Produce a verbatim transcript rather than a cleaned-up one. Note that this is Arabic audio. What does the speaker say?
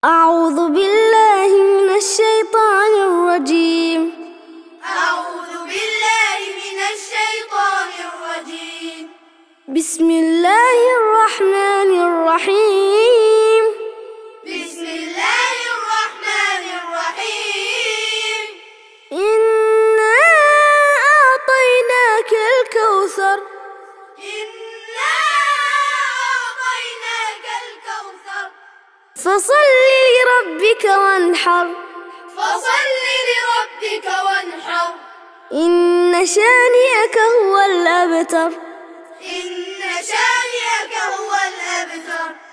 أعوذ بالله من الشيطان الرجيم. أعوذ بالله من الشيطان الرجيم. بسم الله الرحمن الرحيم. بسم الله الرحمن الرحيم. إنا أعطيناك الكوثر. إنا أعطيناك الكوثر. فصل لربك وانحر. فصل لربك وانحر. إن شانئك هو الأبتر. إن شانئك هو الأبتر.